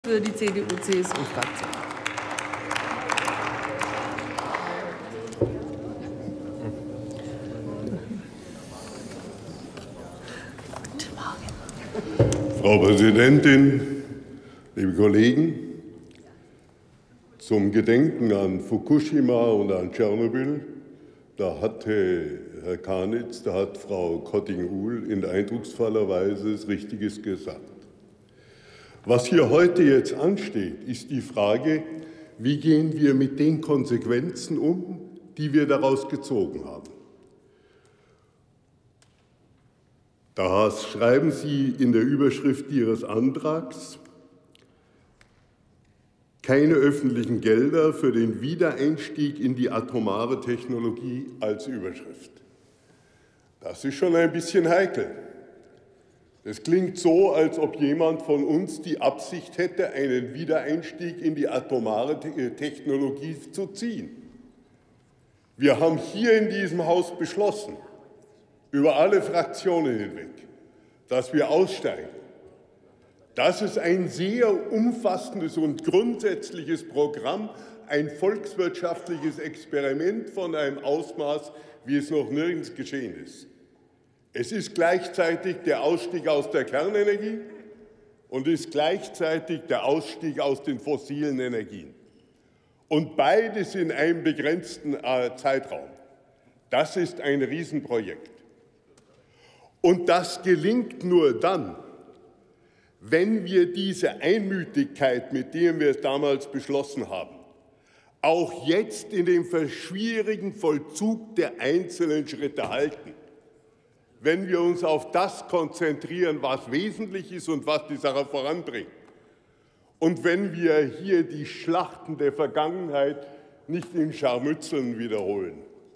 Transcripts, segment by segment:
Für die CDU-CSU-Fraktion. Frau Präsidentin, liebe Kollegen! Zum Gedenken an Fukushima und an Tschernobyl, da hatte Herr Karnitz, da hat Frau Kotting-Uhl in eindrucksvoller Weise das Richtiges gesagt. Was hier heute jetzt ansteht, ist die Frage, wie gehen wir mit den Konsequenzen um, die wir daraus gezogen haben. Da schreiben Sie in der Überschrift Ihres Antrags, keine öffentlichen Gelder für den Wiedereinstieg in die atomare Technologie als Überschrift. Das ist schon ein bisschen heikel. Es klingt so, als ob jemand von uns die Absicht hätte, einen Wiedereinstieg in die atomare Technologie zu ziehen. Wir haben hier in diesem Haus beschlossen, über alle Fraktionen hinweg, dass wir aussteigen. Das ist ein sehr umfassendes und grundsätzliches Programm, ein volkswirtschaftliches Experiment von einem Ausmaß, wie es noch nirgends geschehen ist. Es ist gleichzeitig der Ausstieg aus der Kernenergie und ist gleichzeitig der Ausstieg aus den fossilen Energien. Und beides in einem begrenzten Zeitraum. Das ist ein Riesenprojekt. Und das gelingt nur dann, wenn wir diese Einmütigkeit, mit der wir es damals beschlossen haben, auch jetzt in dem schwierigen Vollzug der einzelnen Schritte halten. Wenn wir uns auf das konzentrieren, was wesentlich ist und was die Sache voranbringt. Und wenn wir hier die Schlachten der Vergangenheit nicht in Scharmützeln wiederholen.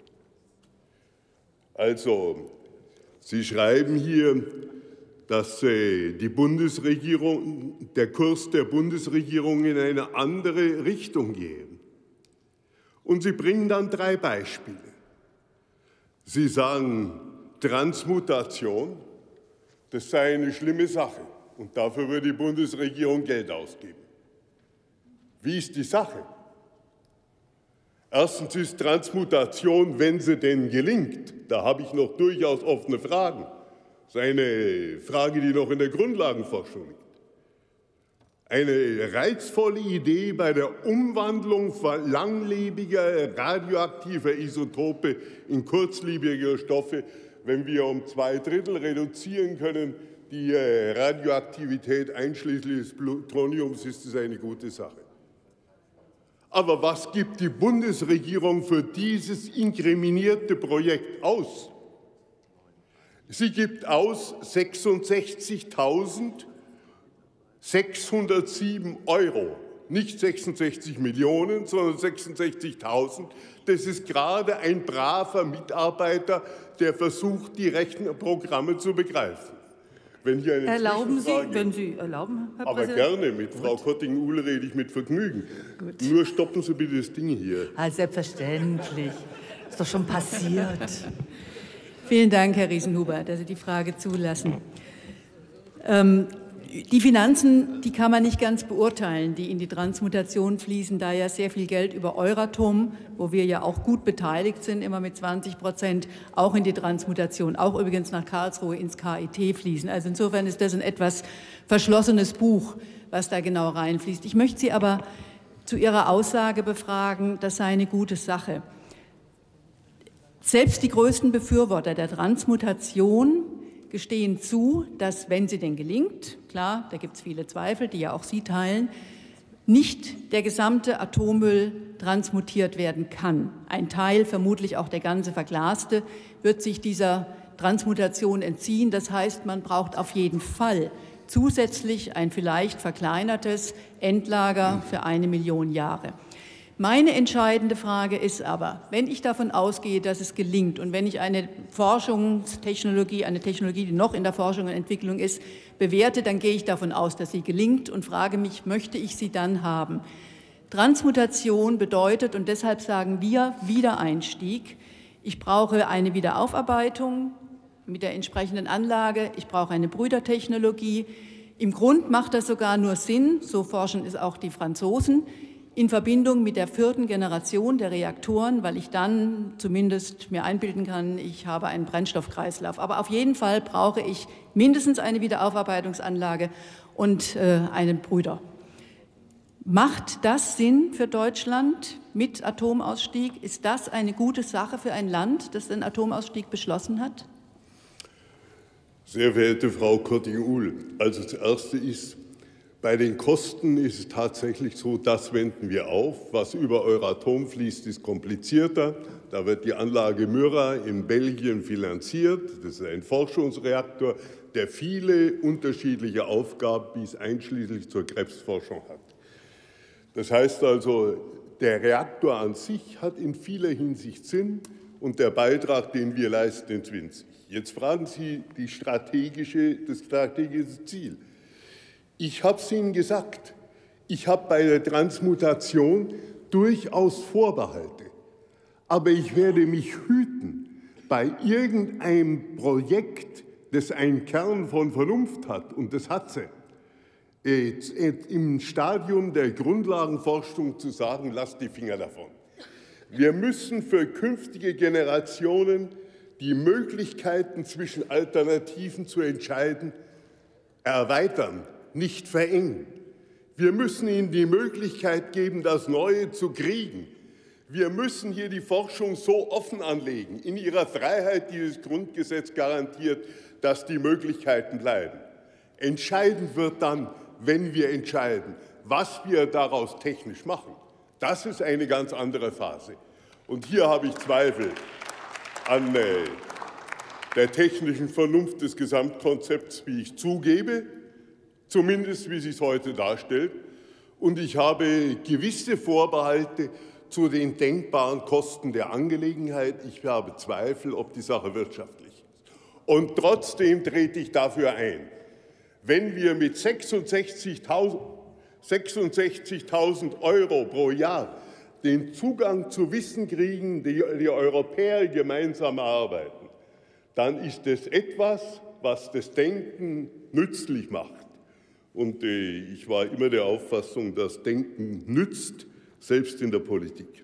Also, Sie schreiben hier, dass die Bundesregierung, der Kurs der Bundesregierung in eine andere Richtung gehe. Und Sie bringen dann 3 Beispiele. Sie sagen, Transmutation, das sei eine schlimme Sache und dafür würde die Bundesregierung Geld ausgeben. Wie ist die Sache? Erstens ist Transmutation, wenn sie denn gelingt, da habe ich noch durchaus offene Fragen. Das ist eine Frage, die noch in der Grundlagenforschung liegt. Eine reizvolle Idee bei der Umwandlung von langlebiger radioaktiver Isotope in kurzlebige Stoffe, wenn wir um 2/3 reduzieren können, die Radioaktivität einschließlich des Plutoniums, ist das eine gute Sache. Aber was gibt die Bundesregierung für dieses inkriminierte Projekt aus? Sie gibt aus 66.607 €. Nicht 66 Millionen, sondern 66.000. Das ist gerade ein braver Mitarbeiter, der versucht, die Rechenprogramme zu begreifen. Wenn hier eine Erlauben Sie, wenn Sie erlauben, Herr Präsident? Aber gerne, mit Frau Kotting-Uhl rede ich mit Vergnügen. Gut. Nur stoppen Sie bitte das Ding hier. Selbstverständlich. Ist doch schon passiert. Vielen Dank, Herr Riesenhuber, dass Sie die Frage zulassen. Die Finanzen, die kann man nicht ganz beurteilen, die in die Transmutation fließen, da ja sehr viel Geld über Euratom, wo wir ja auch gut beteiligt sind, immer mit 20%, auch in die Transmutation, auch übrigens nach Karlsruhe ins KIT fließen. Also insofern ist das ein etwas verschlossenes Buch, was da genau reinfließt. Ich möchte Sie aber zu Ihrer Aussage befragen, das sei eine gute Sache. Selbst die größten Befürworter der Transmutation gestehen zu, dass, wenn sie denn gelingt, klar, da gibt es viele Zweifel, die ja auch Sie teilen, nicht der gesamte Atommüll transmutiert werden kann. Ein Teil, vermutlich auch der ganze verglaste, wird sich dieser Transmutation entziehen. Das heißt, man braucht auf jeden Fall zusätzlich ein vielleicht verkleinertes Endlager für 1 Million Jahre. Meine entscheidende Frage ist aber, wenn ich davon ausgehe, dass es gelingt und wenn ich eine Forschungstechnologie, eine Technologie, die noch in der Forschung und Entwicklung ist, bewerte, dann gehe ich davon aus, dass sie gelingt und frage mich, möchte ich sie dann haben? Transmutation bedeutet, und deshalb sagen wir Wiedereinstieg, ich brauche eine Wiederaufarbeitung mit der entsprechenden Anlage, ich brauche eine Brüdertechnologie, Im Grund macht das sogar nur Sinn, so forschen es auch die Franzosen, in Verbindung mit der 4. Generation der Reaktoren, weil ich dann zumindest mir einbilden kann, ich habe einen Brennstoffkreislauf. Aber auf jeden Fall brauche ich mindestens eine Wiederaufarbeitungsanlage und einen Brüder. Macht das Sinn für Deutschland mit Atomausstieg? Ist das eine gute Sache für ein Land, das den Atomausstieg beschlossen hat? Sehr verehrte Frau Cotting-Uhl, also das Erste ist, bei den Kosten ist es tatsächlich so, das wenden wir auf. Was über Euratom fließt, ist komplizierter. Da wird die Anlage Myra in Belgien finanziert. Das ist ein Forschungsreaktor, der viele unterschiedliche Aufgaben bis einschließlich zur Krebsforschung hat. Das heißt also, der Reaktor an sich hat in vieler Hinsicht Sinn und der Beitrag, den wir leisten, ist winzig. Jetzt fragen Sie das strategische Ziel. Ich habe es Ihnen gesagt, ich habe bei der Transmutation durchaus Vorbehalte, aber ich werde mich hüten, bei irgendeinem Projekt, das einen Kern von Vernunft hat, und das hat sie, im Stadium der Grundlagenforschung zu sagen, lasst die Finger davon. Wir müssen für künftige Generationen die Möglichkeiten zwischen Alternativen zu entscheiden erweitern, nicht verengen. Wir müssen ihnen die Möglichkeit geben, das Neue zu kriegen. Wir müssen hier die Forschung so offen anlegen, in ihrer Freiheit, die das Grundgesetz garantiert, dass die Möglichkeiten bleiben. Entscheidend wird dann, wenn wir entscheiden, was wir daraus technisch machen. Das ist eine ganz andere Phase. Und hier habe ich Zweifel an der technischen Vernunft des Gesamtkonzepts, wie ich zugebe, zumindest wie es sich heute darstellt. Und ich habe gewisse Vorbehalte zu den denkbaren Kosten der Angelegenheit. Ich habe Zweifel, ob die Sache wirtschaftlich ist. Und trotzdem trete ich dafür ein. Wenn wir mit 66.000 Euro pro Jahr den Zugang zu Wissen kriegen, die Europäer gemeinsam arbeiten, dann ist es etwas, was das Denken nützlich macht. Und ich war immer der Auffassung, dass Denken nützt, selbst in der Politik.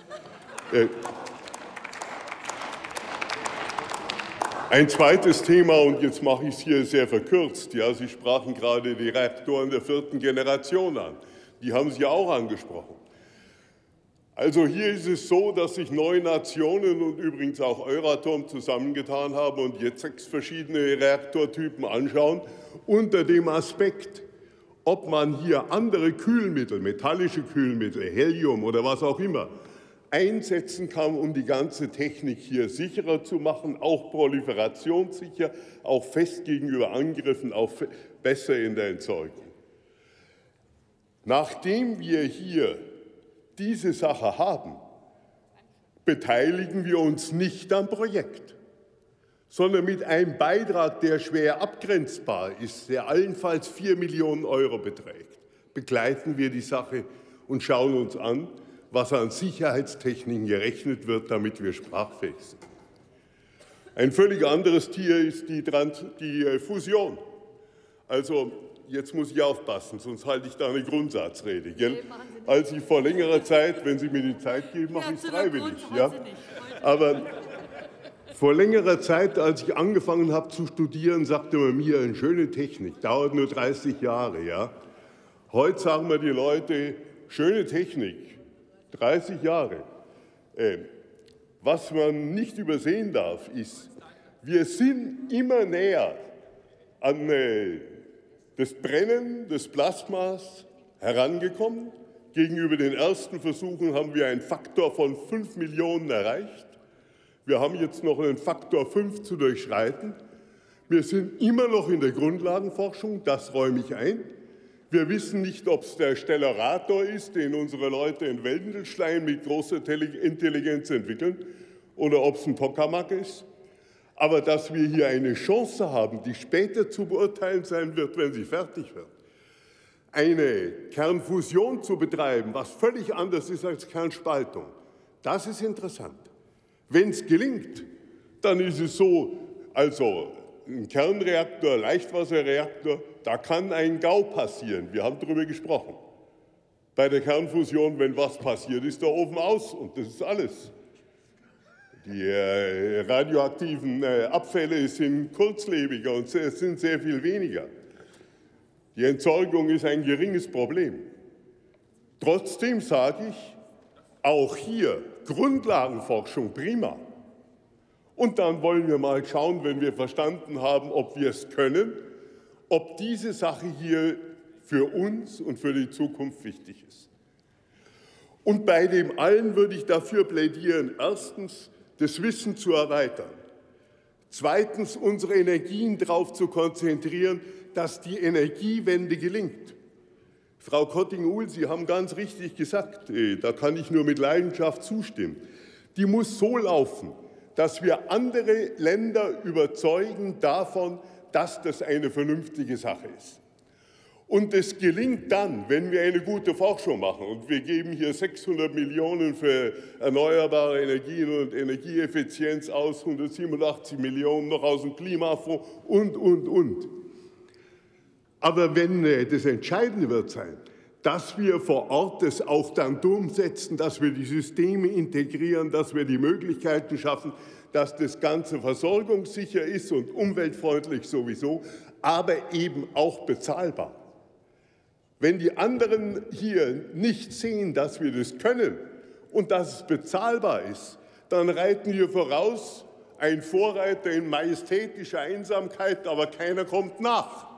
Ein zweites Thema, und jetzt mache ich es hier sehr verkürzt. Ja, Sie sprachen gerade die Reaktoren der 4. Generation an. Die haben Sie auch angesprochen. Also hier ist es so, dass sich 9 Nationen und übrigens auch Euratom zusammengetan haben und jetzt 6 verschiedene Reaktortypen anschauen, unter dem Aspekt, ob man hier andere Kühlmittel, metallische Kühlmittel, Helium oder was auch immer, einsetzen kann, um die ganze Technik hier sicherer zu machen, auch proliferationssicher, auch fest gegenüber Angriffen, auch besser in der Entsorgung. Nachdem wir hier diese Sache haben, beteiligen wir uns nicht am Projekt, sondern mit einem Beitrag, der schwer abgrenzbar ist, der allenfalls 4 Millionen Euro beträgt, begleiten wir die Sache und schauen uns an, was an Sicherheitstechniken gerechnet wird, damit wir sprachfähig sind. Ein völlig anderes Tier ist die Fusion. Also jetzt muss ich aufpassen, sonst halte ich da eine Grundsatzrede. Gell? Als ich vor längerer Zeit, wenn Sie mir die Zeit geben, mache ich es freiwillig. Ja? Aber vor längerer Zeit, als ich angefangen habe zu studieren, sagte man mir, eine schöne Technik, dauert nur 30 Jahre. Ja? Heute sagen mir die Leute, schöne Technik, 30 Jahre. Was man nicht übersehen darf, ist, wir sind immer näher an das Brennen des Plasmas herangekommen. Gegenüber den ersten Versuchen haben wir einen Faktor von 5 Millionen erreicht. Wir haben jetzt noch einen Faktor 5 zu durchschreiten. Wir sind immer noch in der Grundlagenforschung, das räume ich ein. Wir wissen nicht, ob es der Stellarator ist, den unsere Leute in Wendelstein mit großer Intelligenz entwickeln, oder ob es ein Tokamak ist. Aber dass wir hier eine Chance haben, die später zu beurteilen sein wird, wenn sie fertig wird, eine Kernfusion zu betreiben, was völlig anders ist als Kernspaltung, das ist interessant. Wenn es gelingt, dann ist es so, also ein Kernreaktor, Leichtwasserreaktor, Da kann ein GAU passieren. Wir haben darüber gesprochen. Bei der Kernfusion, wenn was passiert, ist der Ofen aus und das ist alles. Die radioaktiven Abfälle sind kurzlebiger und es sind sehr viel weniger. Die Entsorgung ist ein geringes Problem. Trotzdem sage ich, auch hier Grundlagenforschung prima. Und dann wollen wir mal schauen, wenn wir verstanden haben, ob wir es können, ob diese Sache hier für uns und für die Zukunft wichtig ist. Und bei dem allen würde ich dafür plädieren, erstens, das Wissen zu erweitern. Zweitens, unsere Energien darauf zu konzentrieren, dass die Energiewende gelingt. Frau Cotting-Uhl, Sie haben ganz richtig gesagt, da kann ich nur mit Leidenschaft zustimmen. Die muss so laufen, dass wir andere Länder überzeugen davon, dass das eine vernünftige Sache ist. Und es gelingt dann, wenn wir eine gute Forschung machen. Und wir geben hier 600 Millionen für erneuerbare Energien und Energieeffizienz aus, 187 Millionen noch aus dem Klimafonds und. Aber das Entscheidende wird sein, dass wir vor Ort das auch dann durchsetzen, dass wir die Systeme integrieren, dass wir die Möglichkeiten schaffen, dass das Ganze versorgungssicher ist und umweltfreundlich sowieso, aber eben auch bezahlbar. Wenn die anderen hier nicht sehen, dass wir das können und dass es bezahlbar ist, dann reiten wir voraus, ein Vorreiter in majestätischer Einsamkeit, aber keiner kommt nach.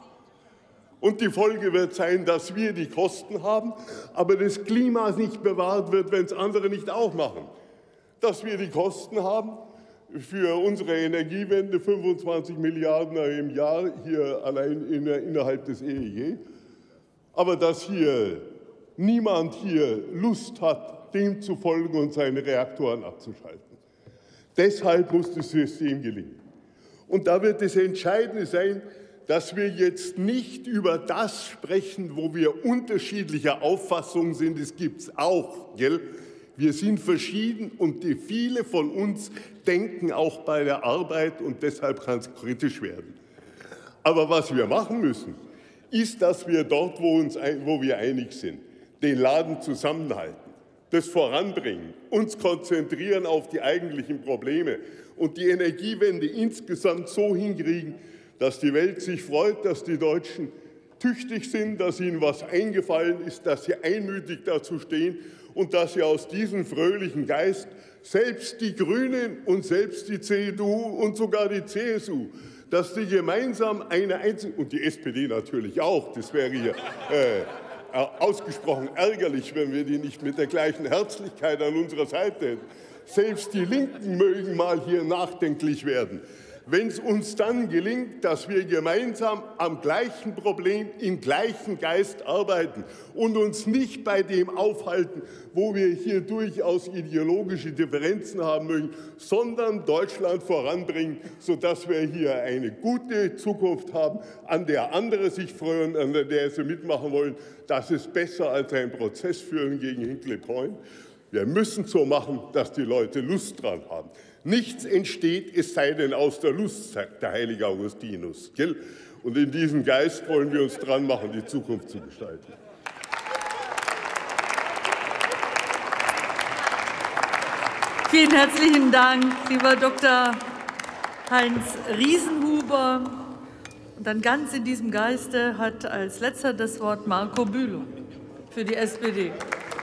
Und die Folge wird sein, dass wir die Kosten haben, aber das Klima nicht bewahrt wird, wenn es andere nicht auch machen. Dass wir die Kosten haben für unsere Energiewende, 25 Milliarden im Jahr hier allein innerhalb des EEG, aber dass hier niemand hier Lust hat, dem zu folgen und seine Reaktoren abzuschalten. Deshalb muss das System gelingen. Und da wird das Entscheidende sein, dass wir jetzt nicht über das sprechen, wo wir unterschiedlicher Auffassung sind. Das gibt es auch, gell? Wir sind verschieden und viele von uns denken auch bei der Arbeit und deshalb kann es kritisch werden. Aber was wir machen müssen, ist, dass wir dort, wo wir einig sind, den Laden zusammenhalten, das voranbringen, uns konzentrieren auf die eigentlichen Probleme und die Energiewende insgesamt so hinkriegen, dass die Welt sich freut, dass die Deutschen tüchtig sind, dass ihnen was eingefallen ist, dass sie einmütig dazu stehen und dass sie aus diesem fröhlichen Geist selbst die Grünen und selbst die CDU und sogar die CSU, dass die gemeinsam und die SPD natürlich auch, das wäre hier ausgesprochen ärgerlich, wenn wir die nicht mit der gleichen Herzlichkeit an unserer Seite hätten. Selbst die Linken mögen mal hier nachdenklich werden. Wenn es uns dann gelingt, dass wir gemeinsam am gleichen Problem im gleichen Geist arbeiten und uns nicht bei dem aufhalten, wo wir hier durchaus ideologische Differenzen haben mögen, sondern Deutschland voranbringen, sodass wir hier eine gute Zukunft haben, an der andere sich freuen, an der sie mitmachen wollen, das ist besser als ein Prozess führen gegen Hinkley Point. Wir müssen so machen, dass die Leute Lust dran haben. Nichts entsteht, es sei denn aus der Lust, sagt der heilige Augustinus. Gell? Und in diesem Geist wollen wir uns dran machen, die Zukunft zu gestalten. Vielen herzlichen Dank, lieber Dr. Heinz Riesenhuber. Und dann ganz in diesem Geiste hat als letzter das Wort Marco Bülow für die SPD.